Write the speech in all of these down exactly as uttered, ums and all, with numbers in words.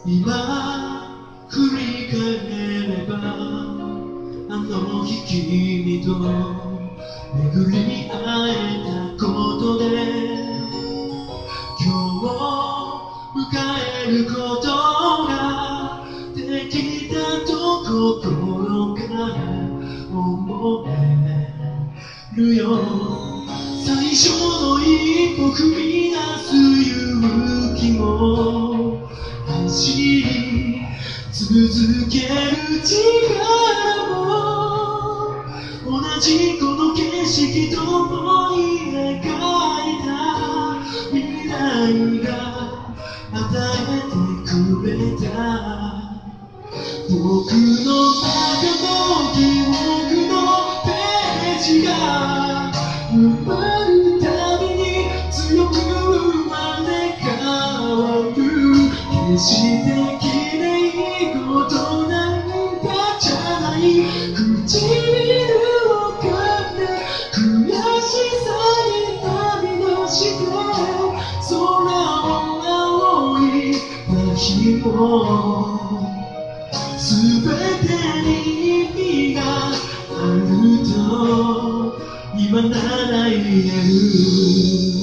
今振り返ればあの日君と巡り会えたことで今日を迎えることができたと心から思えるよ。最初の一歩踏み出す勇気も走り続ける力も同じこの景色ともに描いた未来が与えてくれた僕の中の記憶のページが埋まるたびに強く生まれ変わる決して綺麗事なんかじゃない唇を噛んで悔しさに涙して空を仰いだ日も全てに意味があると今なら言える。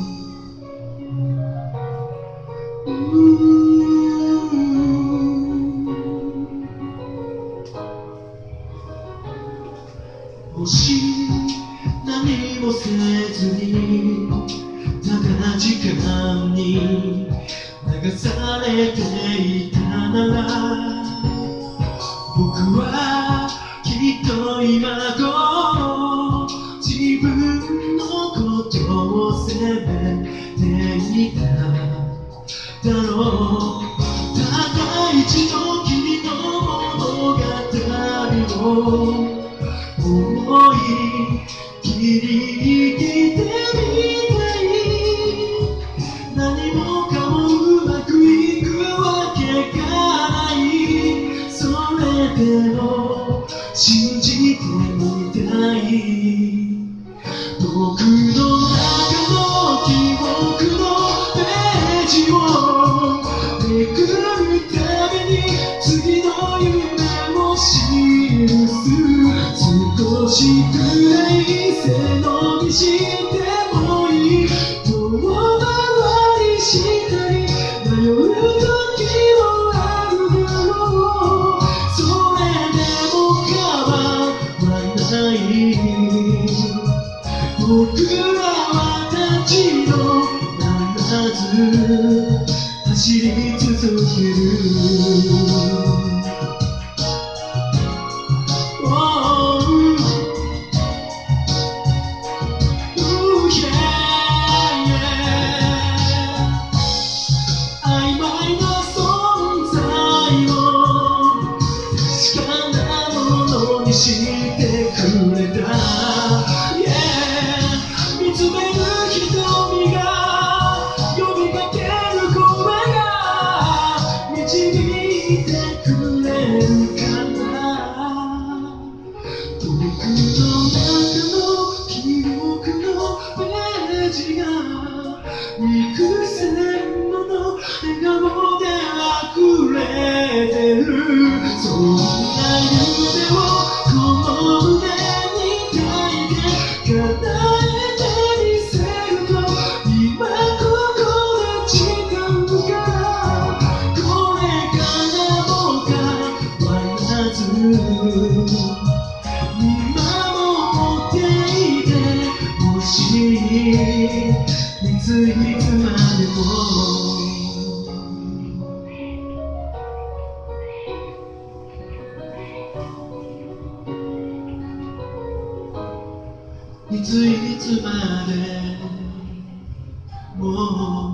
もし何もせずにただ時間に流されていたなら僕はきっと今頃自分のことを責めていただろう。ただ一度君の物語を思い切り生きてみたい。何もかもうまくいくわけがないそれでも信じてみたい。僕の中の記憶のページをめくるたびに次の夢を記す少しくらい背伸びしてもいい遠回りしたり迷う時もあるだろう。それでも変わらない僕らは立ち止まらず走り続ける。してくれた、yeah、見つめる瞳が呼びかける声が導いてくれるかな。僕の中の記憶のページが幾千もの笑顔で溢れてる。そんな夢をこの胸に抱いて叶えてみせると今ここで誓うからこれからも変わらず見守っていてほしい。いついつまでもいついつまでも